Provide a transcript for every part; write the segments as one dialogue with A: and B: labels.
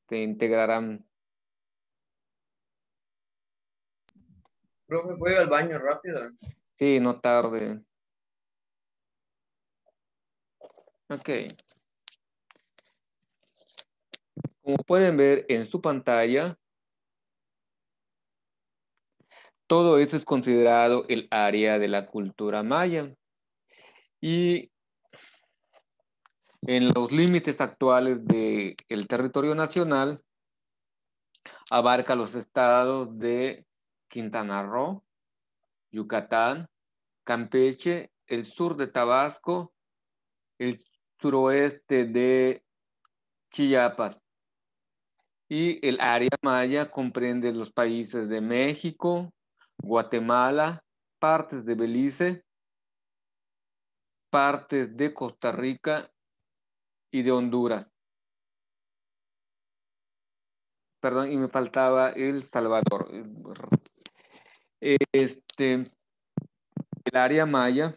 A: se integrarán.
B: Profe, ¿puedo ir al baño rápido?
A: Sí, no tarde. Ok. Como pueden ver en su pantalla, todo eso es considerado el área de la cultura maya. Y en los límites actuales del territorio nacional, abarca los estados de Quintana Roo, Yucatán, Campeche, el sur de Tabasco, el suroeste de Chiapas. Y el área maya comprende los países de México, Guatemala, partes de Belice, partes de Costa Rica y de Honduras. Perdón, y me faltaba El Salvador. El área maya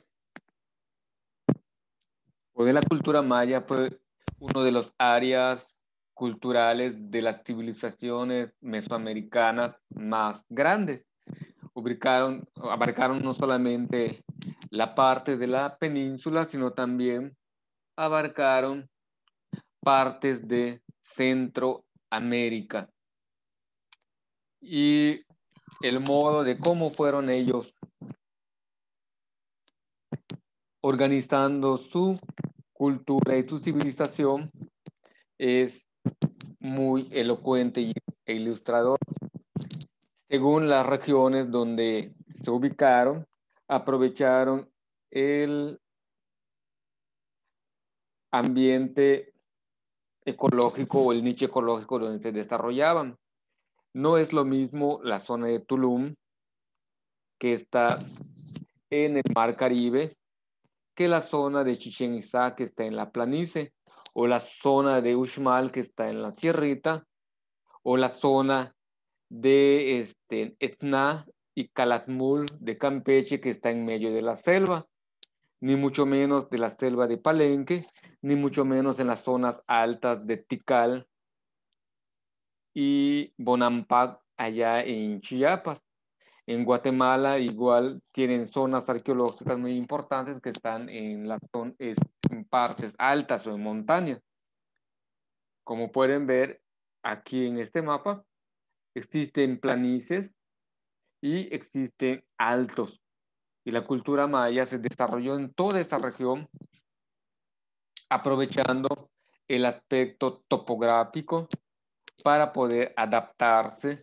A: o de la cultura maya fue uno de los áreas culturales de las civilizaciones mesoamericanas más grandes. Abarcaron no solamente la parte de la península, sino también abarcaron partes de Centroamérica. Y el modo de cómo fueron ellos organizando su cultura y su civilización es muy elocuente e ilustrador. Según las regiones donde se ubicaron, aprovecharon el ambiente ecológico o el nicho ecológico donde se desarrollaban. No es lo mismo la zona de Tulum, que está en el Mar Caribe, que la zona de Chichén Itzá, que está en la planicie, o la zona de Uxmal, que está en la sierrita, o la zona de Etná y Calakmul de Campeche, que está en medio de la selva, ni mucho menos de la selva de Palenque, ni mucho menos en las zonas altas de Tikal y Bonampak allá en Chiapas. En Guatemala igual tienen zonas arqueológicas muy importantes que están en partes altas o en montañas. Como pueden ver aquí en este mapa, existen planicies y existen altos. Y la cultura maya se desarrolló en toda esta región, aprovechando el aspecto topográfico para poder adaptarse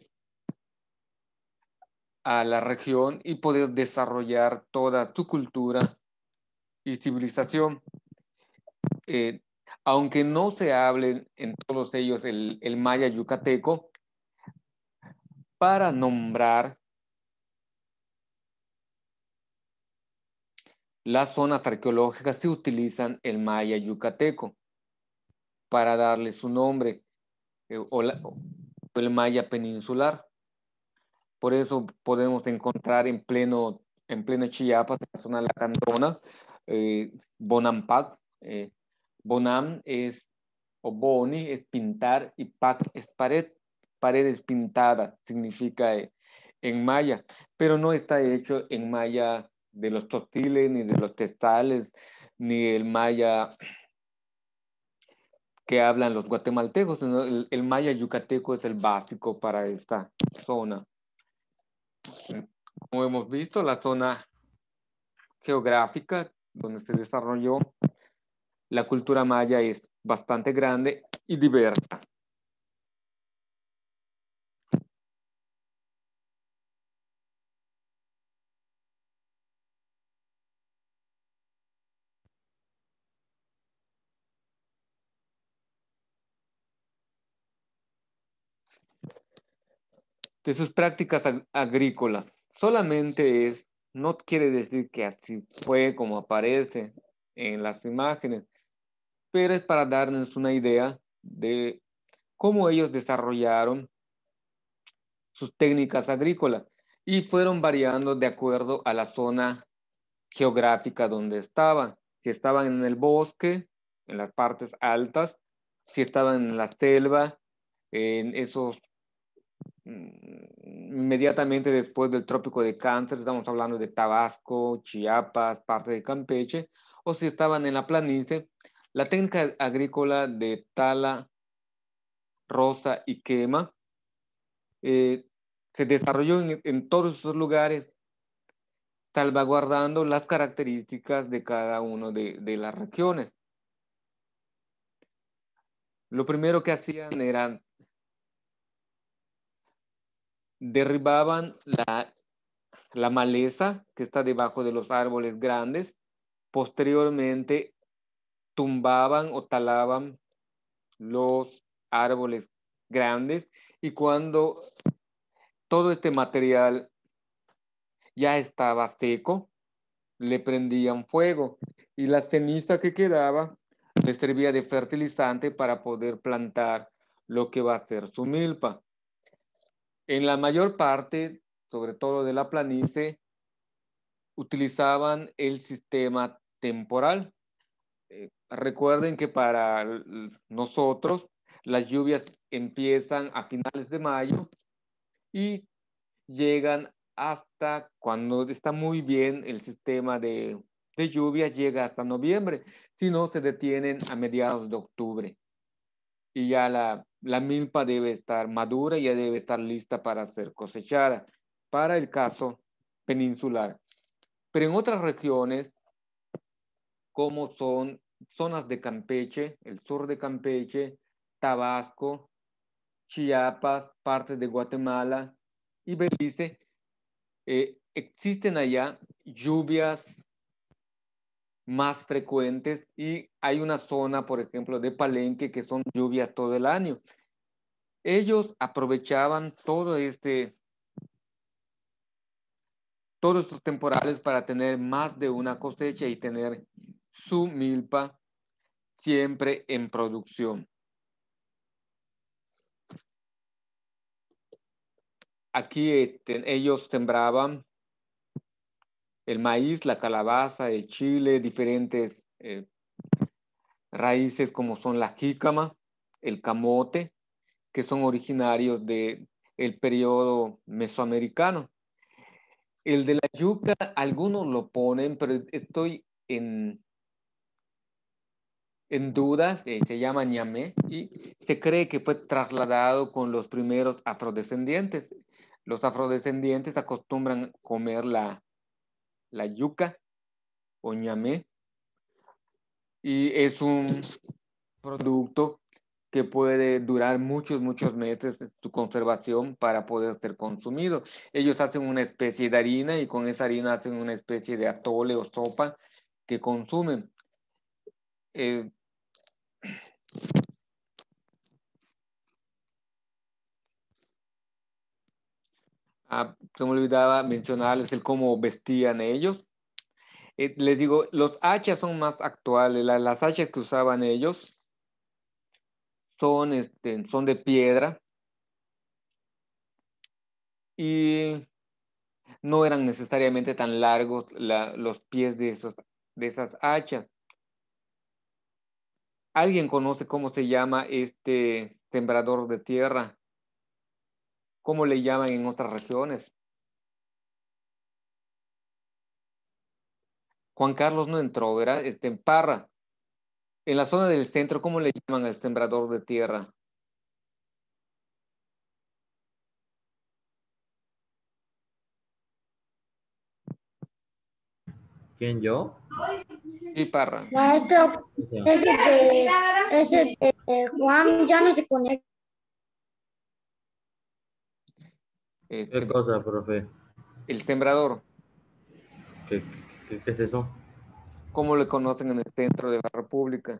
A: a la región y poder desarrollar toda su cultura y civilización. Eh, Aunque no se hablen en todos ellos el maya yucateco, para nombrar las zonas arqueológicas se utilizan el maya yucateco para darle su nombre, o el maya peninsular. Por eso podemos encontrar en pleno Chiapas, en la zona de la Cantona, Bonampak. Bonam es, o Boni es pintar y Pak es pared. Pared es pintada, significa en maya, pero no está hecho en maya de los textiles, ni de los textiles, ni el maya que hablan los guatemaltecos, sino el maya yucateco es el básico para esta zona. Como hemos visto, la zona geográfica donde se desarrolló la cultura maya es bastante grande y diversa. De sus prácticas agrícolas, no quiere decir que así fue como aparece en las imágenes, pero es para darnos una idea de cómo ellos desarrollaron sus técnicas agrícolas y fueron variando de acuerdo a la zona geográfica donde estaban. Si estaban en el bosque, en las partes altas, si estaban en la selva, en esos inmediatamente después del trópico de Cáncer, estamos hablando de Tabasco, Chiapas, parte de Campeche, o si estaban en la planicie, la técnica agrícola de tala, roza y quema se desarrolló en todos esos lugares, salvaguardando las características de cada uno de las regiones. Lo primero que hacían era derribaban la maleza que está debajo de los árboles grandes, posteriormente tumbaban o talaban los árboles grandes y cuando todo este material ya estaba seco, le prendían fuego y la ceniza que quedaba le servía de fertilizante para poder plantar lo que va a ser su milpa. En la mayor parte, sobre todo de la planicie, utilizaban el sistema temporal. Recuerden que para nosotros las lluvias empiezan a finales de mayo y llegan hasta cuando está muy bien el sistema de lluvias, llega hasta noviembre, si no se detienen a mediados de octubre. Y ya la milpa debe estar madura y ya debe estar lista para ser cosechada, para el caso peninsular. Pero en otras regiones, como son zonas de Campeche, el sur de Campeche, Tabasco, Chiapas, partes de Guatemala y Belice, existen allá lluvias más frecuentes y hay una zona, por ejemplo, de Palenque que son lluvias todo el año. Ellos aprovechaban todos estos temporales para tener más de una cosecha y tener su milpa siempre en producción. Aquí ellos sembraban el maíz, la calabaza, el chile, diferentes raíces como son la jícama, el camote, que son originarios del periodo mesoamericano. El de la yuca, algunos lo ponen, pero estoy en duda, se llama ñamé, y se cree que fue trasladado con los primeros afrodescendientes. Los afrodescendientes acostumbran comer la yuca o ñamé, y es un producto que puede durar muchos, muchos meses su conservación para poder ser consumido. Ellos hacen una especie de harina y con esa harina hacen una especie de atole o sopa que consumen. Se me olvidaba mencionarles el cómo vestían ellos. Les digo, los hachas son más actuales. Las hachas que usaban ellos son de piedra y no eran necesariamente tan largos los pies de esas hachas. ¿Alguien conoce cómo se llama este sembrador de tierra? ¿Cómo le llaman en otras regiones? Juan Carlos no entró, ¿verdad? En Parra. En la zona del centro, ¿cómo le llaman al sembrador de tierra?
B: ¿Quién, yo?
A: Sí, Parra.
C: Maestro, ese de Juan ya no se conecta.
B: ¿Qué cosa, profe?
A: El sembrador.
B: ¿Qué es eso?
A: ¿Cómo le conocen en el centro de la República?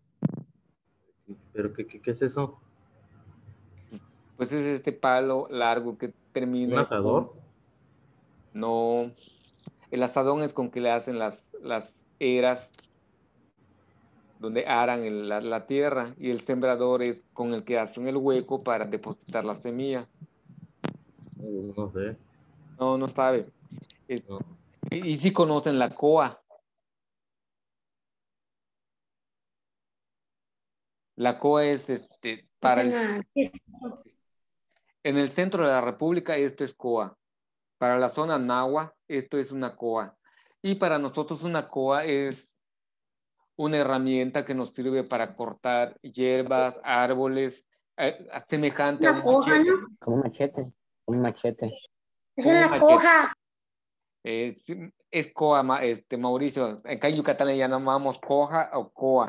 B: ¿Pero qué es eso?
A: Pues es este palo largo que
B: ¿Es un
A: termina en
B: asador?
A: punta. No, el asadón es con que le hacen las eras donde aran la tierra y el sembrador es con el que hacen el hueco para depositar la semilla.
B: No sé.
A: No, no sabe.
B: No.
A: Y sí conocen la coa. La coa es Para
C: Es
A: en el centro de la República esto es coa. Para la zona nahua esto es una coa. Y para nosotros una coa es una herramienta que nos sirve para cortar hierbas, árboles, semejante a
C: una
A: un
C: coja,
A: machete.
C: ¿no?
D: Como un machete. Un machete.
C: Esa
A: Como
C: es
A: un
C: la
A: machete.
C: coja.
A: Sí, es coa, Mauricio. Acá en Yucatán le llamamos coja o coa.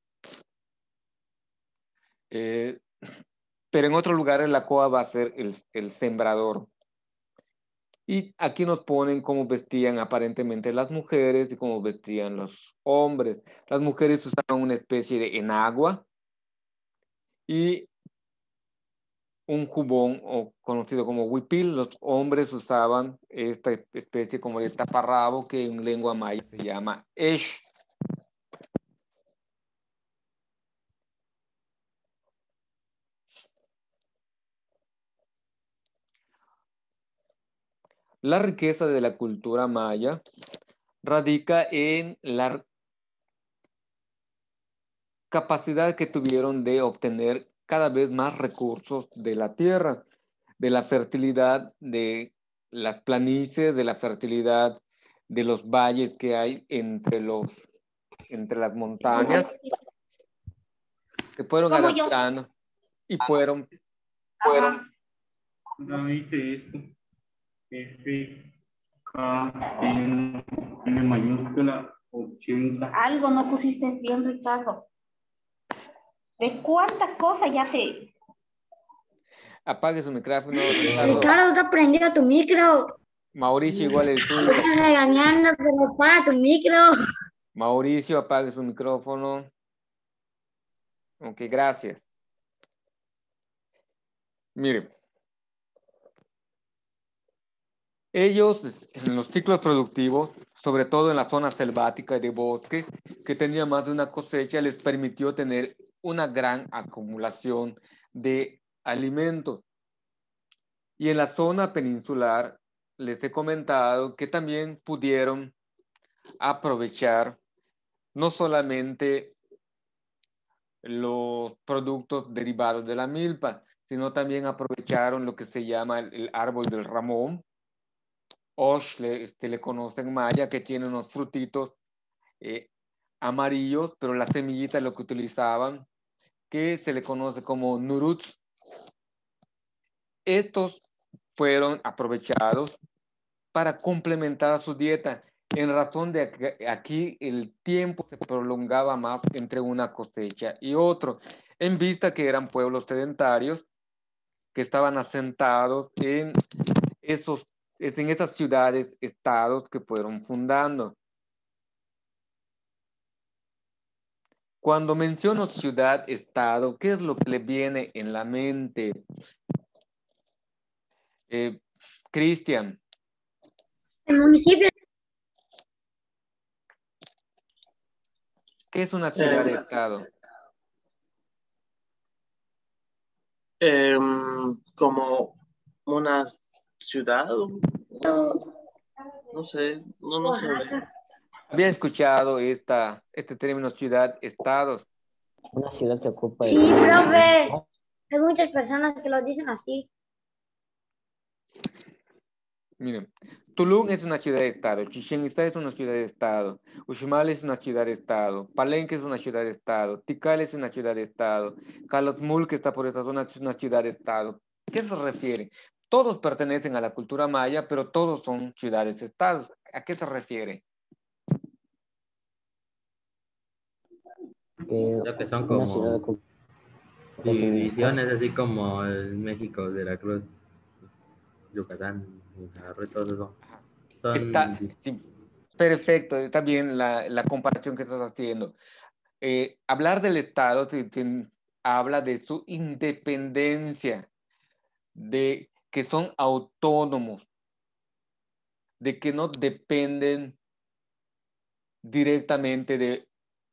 A: Pero en otros lugares la coa va a ser el sembrador. Y aquí nos ponen cómo vestían aparentemente las mujeres y cómo vestían los hombres. Las mujeres usaban una especie de enagua y un jubón o conocido como huipil. Los hombres usaban esta especie como de taparrabo que en lengua maya se llama esh. La riqueza de la cultura maya radica en la capacidad que tuvieron de obtener cada vez más recursos de la tierra, de la fertilidad de las planicies, de la fertilidad de los valles que hay entre las montañas, que fueron adaptando y fueron.
B: No hice esto. F, K, N mayúscula, 80.
E: Algo no pusiste bien, Ricardo. ¿De cuántas cosas ya te...
A: Apague su micrófono,
C: Ricardo, está prendido tu micro.
A: Mauricio, igual el suyo.
C: Estás regañando, pero para tu micro.
A: Mauricio, apague su micrófono. Ok, gracias. Mire, ellos en los ciclos productivos, sobre todo en la zona selvática de bosque, que tenía más de una cosecha, les permitió tener una gran acumulación de alimentos. Y en la zona peninsular, les he comentado que también pudieron aprovechar no solamente los productos derivados de la milpa, sino también aprovecharon lo que se llama el árbol del ramón, Osh, le conocen maya, que tiene unos frutitos amarillos, pero la semillita lo que utilizaban, que se le conoce como nuruts. Estos fueron aprovechados para complementar su dieta, en razón de que aquí el tiempo se prolongaba más entre una cosecha y otro, en vista que eran pueblos sedentarios que estaban asentados en esas ciudades, estados que fueron fundando. Cuando menciono ciudad, estado, ¿qué es lo que le viene en la mente? Cristian.
C: El municipio.
A: ¿Qué es una ciudad-estado?
F: Como una ciudad, no sé, no sé.
A: Había escuchado este término ciudad-estados.
D: Una ciudad que ocupa...
C: Sí, profe. Hay muchas personas que lo dicen así.
A: Miren, Tulum es una ciudad-estado, Chichén Itzá es una ciudad-estado, Uxmal es una ciudad-estado, Palenque es una ciudad-estado, Tikal es una ciudad-estado, Calakmul, que está por esta zona, es una ciudad-estado. ¿Qué se refiere? Todos pertenecen a la cultura maya, pero todos son ciudades-estados. ¿A qué se refiere?
B: Ya que son como divisiones, así como el México, Veracruz, Yucatán, todos esos.
A: Sí, perfecto, está bien la comparación que estás haciendo. Hablar del Estado habla de su independencia, de que son autónomos, de que no dependen directamente de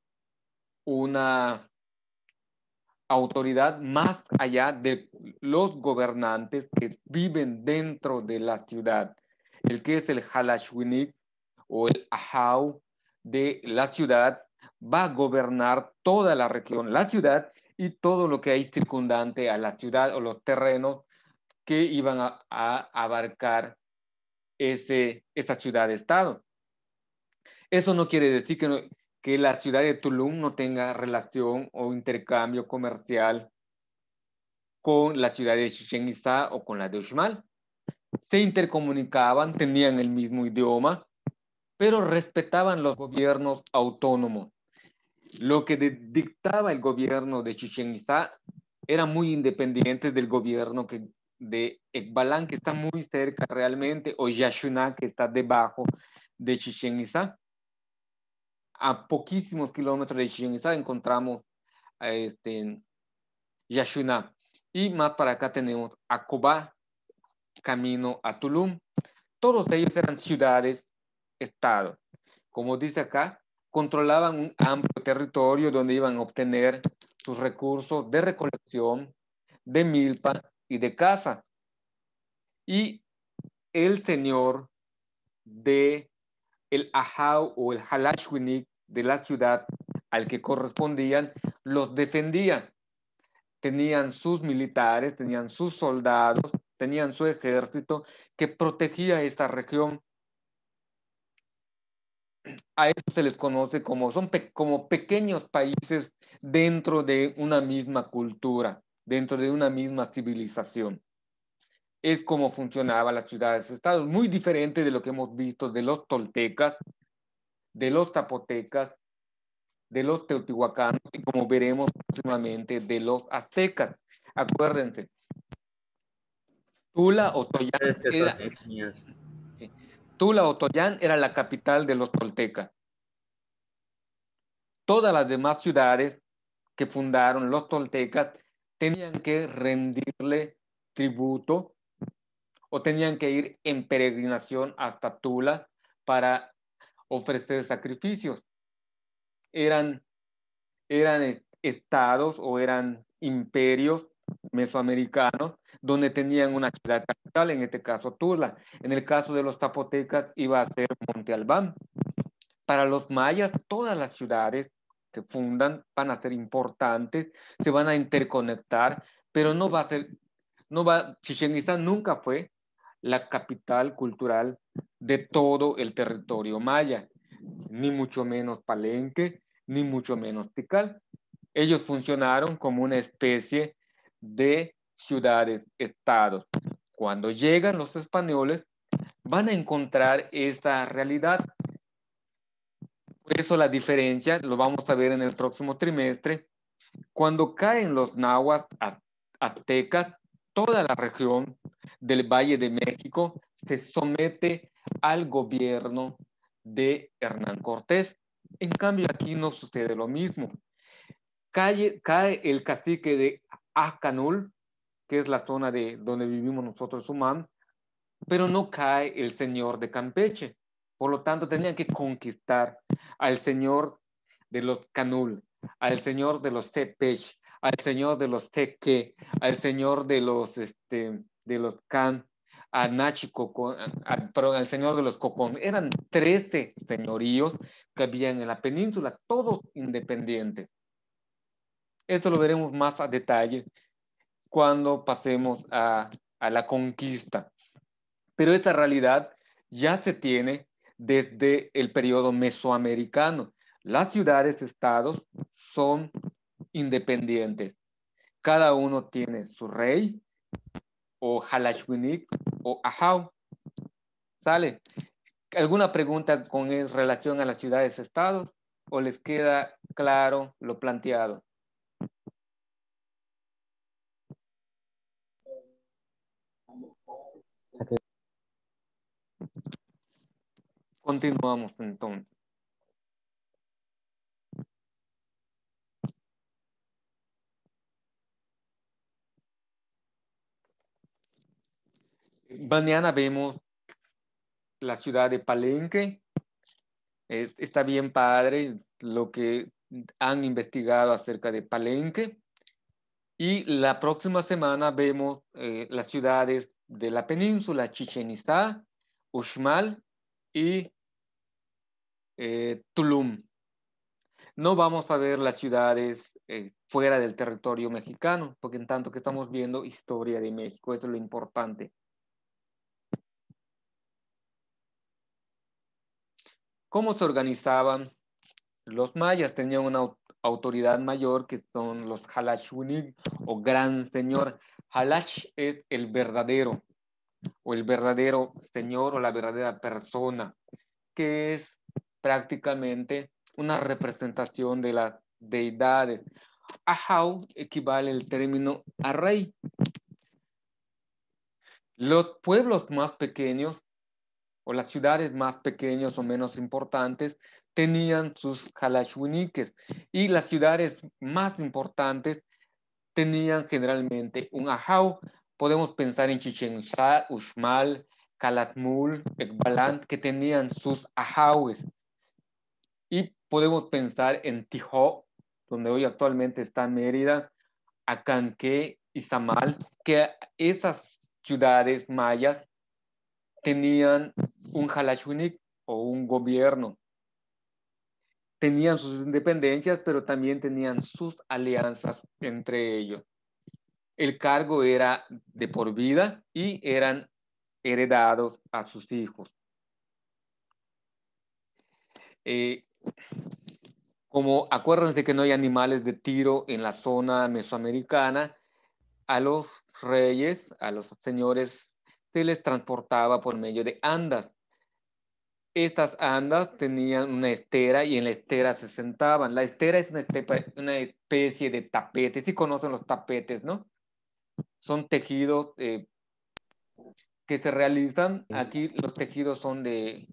A: una autoridad más allá de los gobernantes que viven dentro de la ciudad. El que es el Halashwinik o el Ahau de la ciudad va a gobernar toda la región. La ciudad y todo lo que hay circundante a la ciudad o los terrenos que iban a abarcar esa ciudad-estado. Eso no quiere decir que la ciudad de Tulum no tenga relación o intercambio comercial con la ciudad de Chichén Itzá o con la de Uxmal. Se intercomunicaban, tenían el mismo idioma, pero respetaban los gobiernos autónomos. Lo que dictaba el gobierno de Chichén Itzá era muy independiente del gobierno de Ekbalán, que está muy cerca realmente, o Yaxuná, que está debajo de Chichén Itzá. A poquísimos kilómetros de Chichén Itzá encontramos Yaxuná. Y más para acá tenemos Acobá, camino a Tulum. Todos ellos eran ciudades-estado. Como dice acá, controlaban un amplio territorio donde iban a obtener sus recursos de recolección, de milpa y de caza. Y el señor de el Ahau o el Halashwinik de la ciudad al que correspondían, los defendía. Tenían sus militares, tenían sus soldados, tenían su ejército que protegía esta región. A eso se les conoce como pequeños países dentro de una misma cultura, dentro de una misma civilización. Es como funcionaban las ciudades-estados, muy diferente de lo que hemos visto de los toltecas, de los zapotecas, de los teotihuacanos y como veremos próximamente de los aztecas. Acuérdense, Tula o Toyán era la capital de los toltecas. Todas las demás ciudades que fundaron los toltecas tenían que rendirle tributo o tenían que ir en peregrinación hasta Tula para ofrecer sacrificios. Eran estados o eran imperios mesoamericanos donde tenían una ciudad capital, en este caso Tula. En el caso de los zapotecas iba a ser Monte Albán. Para los mayas, todas las ciudades que fundan van a ser importantes, se van a interconectar, pero Chichén Itzá nunca fue la capital cultural de todo el territorio maya, ni mucho menos Palenque, ni mucho menos Tikal. Ellos funcionaron como una especie de ciudades-estados. Cuando llegan los españoles, van a encontrar esta realidad. Por eso la diferencia, lo vamos a ver en el próximo trimestre, cuando caen los nahuas aztecas, toda la región del Valle de México se somete al gobierno de Hernán Cortés. En cambio, aquí no sucede lo mismo. Cae el cacique de Acanul, que es la zona de donde vivimos nosotros, Sumán, pero no cae el señor de Campeche. Por lo tanto, tenían que conquistar al señor de los Canul, al señor de los Tepech, al señor de los Teque, al señor de los Can, a Nachico, perdón, al señor de los Cocón. Eran 13 señoríos que habían en la península, todos independientes. Esto lo veremos más a detalle cuando pasemos a la conquista. Pero esa realidad ya se tiene desde el periodo mesoamericano. Las ciudades-estados son independientes. Cada uno tiene su rey, o Halashwinik, o Ahau. ¿Sale? ¿Alguna pregunta con relación a las ciudades-estados? ¿O les queda claro lo planteado? Continuamos entonces. Mañana vemos la ciudad de Palenque. Está bien padre lo que han investigado acerca de Palenque. Y la próxima semana vemos las ciudades de la península, Chichén Itzá, Uxmal y Tulum. No vamos a ver las ciudades fuera del territorio mexicano, porque en tanto que estamos viendo historia de México, eso es lo importante. ¿Cómo se organizaban? Los mayas tenían una autoridad mayor que son los Xalachunic o gran señor. Xalach es el verdadero o el verdadero señor o la verdadera persona, que es prácticamente una representación de las deidades. Ahau equivale el término a rey. Los pueblos más pequeños o las ciudades más pequeñas o menos importantes tenían sus Xalachuniques y las ciudades más importantes tenían generalmente un Ahau. Podemos pensar en Chichén Itzá, Uxmal, Calakmul, Ekbalant, que tenían sus Ahaues. Y podemos pensar en Tijó, donde hoy actualmente está Mérida, Acanqué y Samal, que esas ciudades mayas tenían un Xalachunic o un gobierno. Tenían sus independencias, pero también tenían sus alianzas entre ellos. El cargo era de por vida y eran heredados a sus hijos. Como acuérdense que no hay animales de tiro en la zona mesoamericana, a los reyes, a los señores, se les transportaba por medio de andas. Estas andas tenían una estera y en la estera se sentaban. La estera es una especie de tapete. Sí conocen los tapetes, ¿no? Son tejidos que se realizan. Aquí los tejidos son de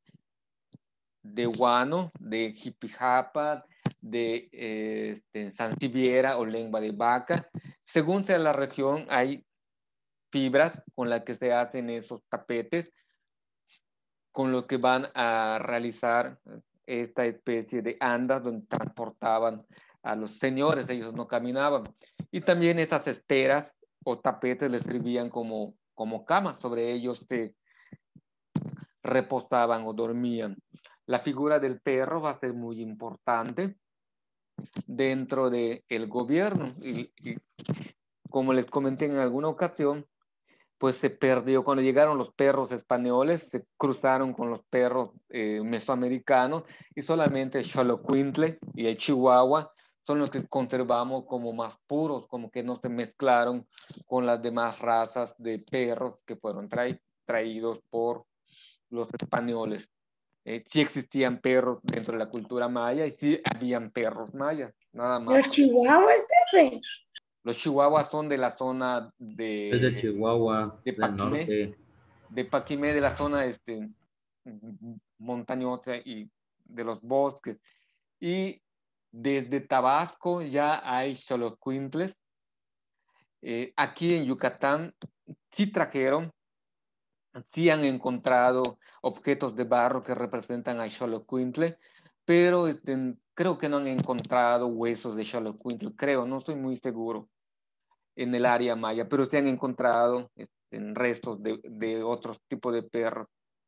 A: guano, de jipijapa, de santiviera o lengua de vaca. Según sea la región, hay fibras con las que se hacen esos tapetes, con lo que van a realizar esta especie de andas donde transportaban a los señores, ellos no caminaban. Y también estas esteras o tapetes les servían como camas, sobre ellos se reposaban o dormían. La figura del perro va a ser muy importante dentro del gobierno y como les comenté en alguna ocasión, pues se perdió cuando llegaron los perros españoles, se cruzaron con los perros mesoamericanos y solamente el Xolocuintle y el Chihuahua son los que conservamos como más puros, como que no se mezclaron con las demás razas de perros que fueron traídos por los españoles. Sí existían perros dentro de la cultura maya y sí habían perros mayas, nada más.
C: Los chihuahuas, profe.
A: Los chihuahuas son de la zona
B: Es de Chihuahua,
A: de
B: del
A: Paquimé,
B: norte.
A: de Paquimé, de la zona montañosa y de los bosques. Y desde Tabasco ya hay xolocuintles. Aquí en Yucatán sí trajeron, sí han encontrado objetos de barro que representan a Xolocuintle, pero creo que no han encontrado huesos de Xolocuintle, creo, no estoy muy seguro en el área maya, pero se han encontrado en restos de otros tipos de perros.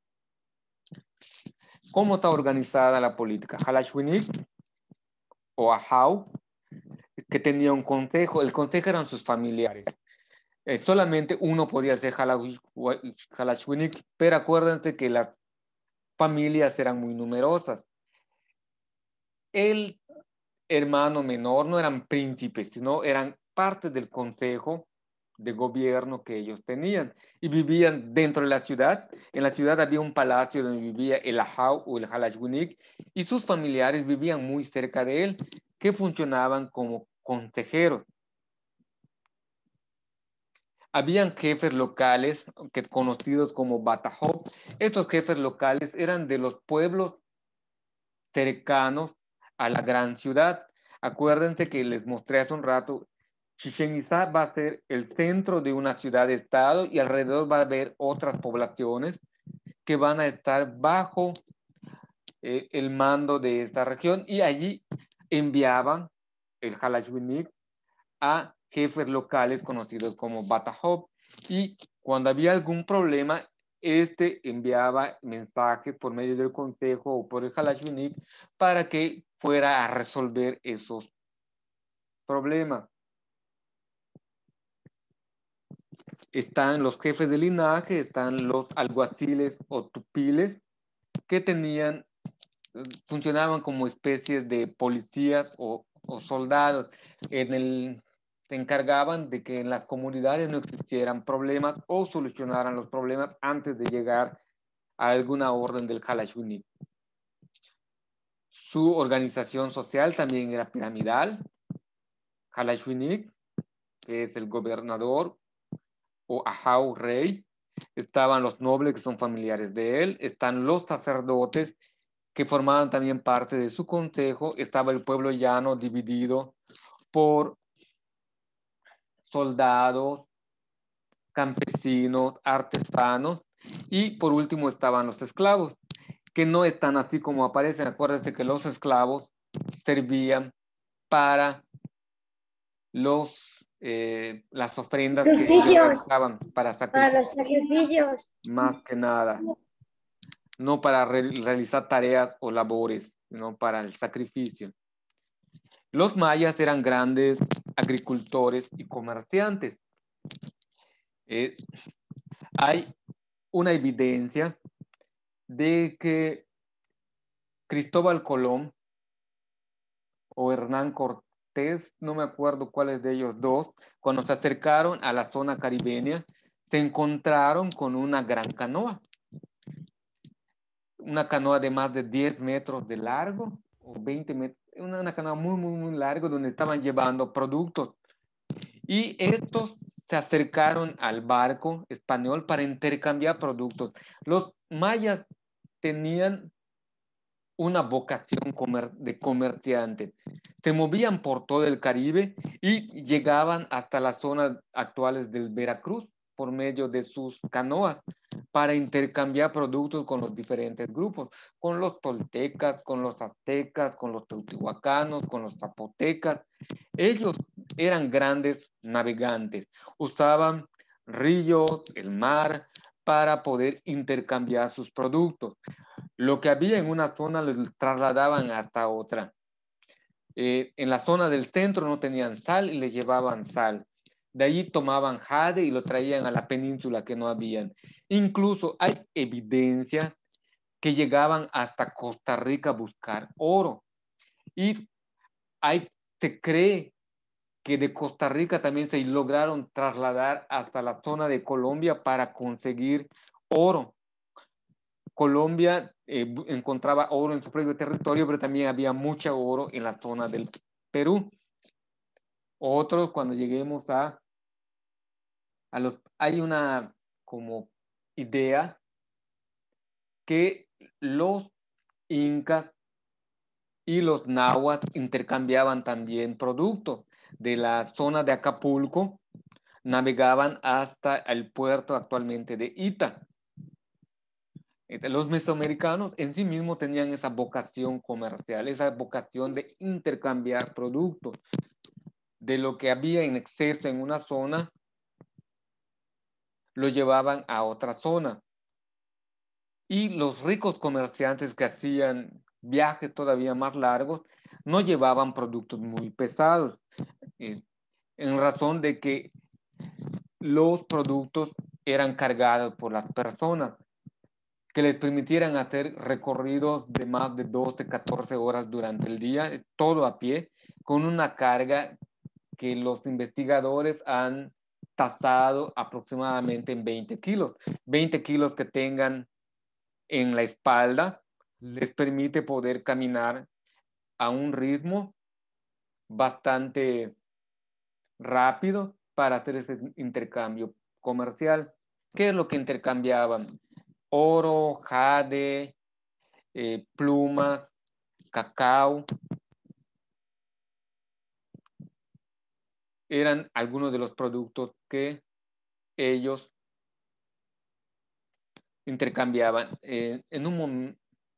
A: ¿Cómo está organizada la política? Xalachunic o Ahau, que tenía un consejo, el consejo eran sus familiares. Solamente uno podía ser Xalachunic, pero acuérdense que las familias eran muy numerosas. El hermano menor no eran príncipes, sino eran parte del consejo de gobierno que ellos tenían y vivían dentro de la ciudad. En la ciudad había un palacio donde vivía el Ahau o el Xalachunic y sus familiares vivían muy cerca de él, que funcionaban como consejeros. Habían jefes locales conocidos como Batajop. Estos jefes locales eran de los pueblos cercanos a la gran ciudad. Acuérdense que les mostré hace un rato, Chichén Itzá va a ser el centro de una ciudad-estado y alrededor va a haber otras poblaciones que van a estar bajo el mando de esta región y allí enviaban el Xalachunic a jefes locales conocidos como Batajop y cuando había algún problema enviaba mensajes por medio del consejo o por el Xalachunic para que fuera a resolver esos problemas. Están los jefes de linaje, están los alguaciles o tupiles, que funcionaban como especies de policías o soldados. Se encargaban de que en las comunidades no existieran problemas o solucionaran los problemas antes de llegar a alguna orden del Kalashwini. Su organización social también era piramidal. Kalashwini, que es el gobernador, o Ahau, rey. Estaban los nobles, que son familiares de él. Están los sacerdotes, que formaban también parte de su consejo. Estaba el pueblo llano, dividido por soldados, campesinos, artesanos, y por último estaban los esclavos, que no están así como aparecen. Acuérdense que los esclavos servían para las ofrendas que ellos realizaban para
C: los sacrificios.
A: más que nada, no para realizar tareas o labores, sino para el sacrificio. Los mayas eran grandes agricultores y comerciantes. Hay una evidencia de que Cristóbal Colón o Hernán Cortés, no me acuerdo cuáles de ellos dos, cuando se acercaron a la zona caribeña, se encontraron con una gran canoa. Una canoa de más de 10 metros de largo o 20 metros, una canoa muy, muy, muy larga, donde estaban llevando productos. Y estos se acercaron al barco español para intercambiar productos. Los mayas tenían una vocación de comerciantes. Se movían por todo el Caribe y llegaban hasta las zonas actuales del Veracruz por medio de sus canoas para intercambiar productos con los diferentes grupos, con los toltecas, con los aztecas, con los teotihuacanos, con los zapotecas. Ellos eran grandes navegantes, usaban ríos, el mar, para poder intercambiar sus productos. Lo que había en una zona lo trasladaban hasta otra. En la zona del centro no tenían sal y les llevaban sal. De allí tomaban jade y lo traían a la península que no habían. Incluso hay evidencia que llegaban hasta Costa Rica a buscar oro. Y se cree que de Costa Rica también se lograron trasladar hasta la zona de Colombia para conseguir oro. Colombia encontraba oro en su propio territorio, pero también había mucho oro en la zona del Perú. Otros, cuando lleguemos hay una como idea que los incas y los nahuas intercambiaban también productos de la zona de Acapulco, navegaban hasta el puerto actualmente de Ita. Los mesoamericanos en sí mismos tenían esa vocación comercial, esa vocación de intercambiar productos. De lo que había en exceso en una zona, lo llevaban a otra zona. Y los ricos comerciantes que hacían viajes todavía más largos no llevaban productos muy pesados, en razón de que los productos eran cargados por las personas, que les permitieran hacer recorridos de más de 12, 14 horas durante el día, todo a pie, con una carga que los investigadores han tasado aproximadamente en 20 kilos. 20 kilos que tengan en la espalda les permite poder caminar a un ritmo bastante rápido para hacer ese intercambio comercial. ¿Qué es lo que intercambiaban? Oro, jade, plumas, cacao. Eran algunos de los productos que ellos intercambiaban. En un momento,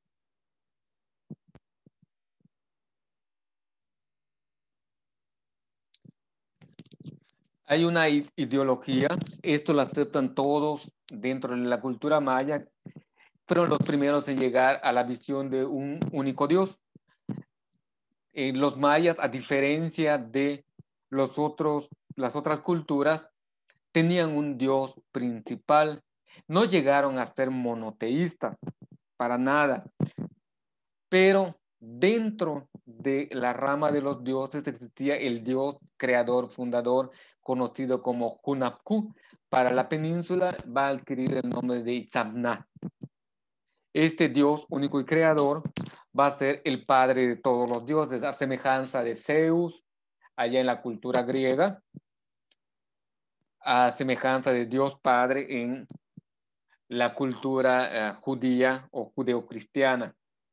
A: hay una ideología, esto lo aceptan todos dentro de la cultura maya, fueron los primeros en llegar a la visión de un único Dios. Los mayas, a diferencia de las otras culturas tenían un dios principal. No llegaron a ser monoteístas, para nada. Pero dentro de la rama de los dioses existía el dios creador, fundador, conocido como Hunapku. Para la península va a adquirir el nombre de Itzamna. Este dios único y creador va a ser el padre de todos los dioses, a semejanza de Zeus, allá en la cultura griega, a semejanza de Dios Padre en la cultura judía o judeocristiana.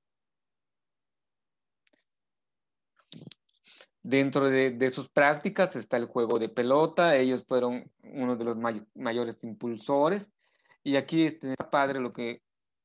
A: Dentro de sus prácticas está el juego de pelota. Ellos fueron uno de los mayores impulsores. Y aquí está padre lo que...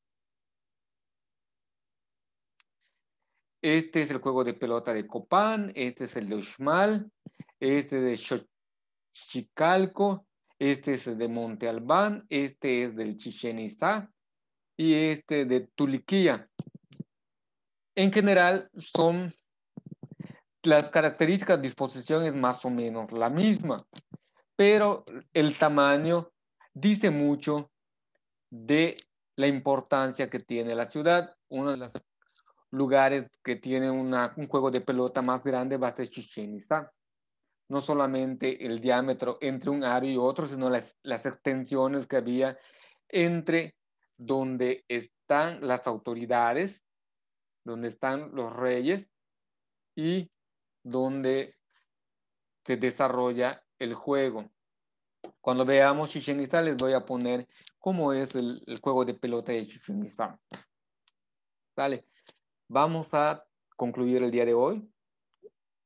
A: Este es el juego de pelota de Copán. Este es el de Uxmal. Este de Xochicalco. Este es el de Monte Albán. Este es del Chichén Itzá. Y este de Tuliquía. En general son... Las características, disposición es más o menos la misma, pero el tamaño dice mucho de la importancia que tiene la ciudad. Uno de los lugares que tiene un juego de pelota más grande va a ser Chichén Itzá. No solamente el diámetro entre un área y otro, sino las extensiones que había entre donde están las autoridades, donde están los reyes y donde se desarrolla el juego. Cuando veamos Chichén Itzá les voy a poner cómo es el juego de pelota de Chichén Itzá. Vale, vamos a concluir el día de hoy.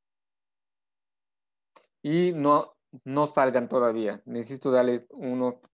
A: Y no salgan todavía. Necesito darles unos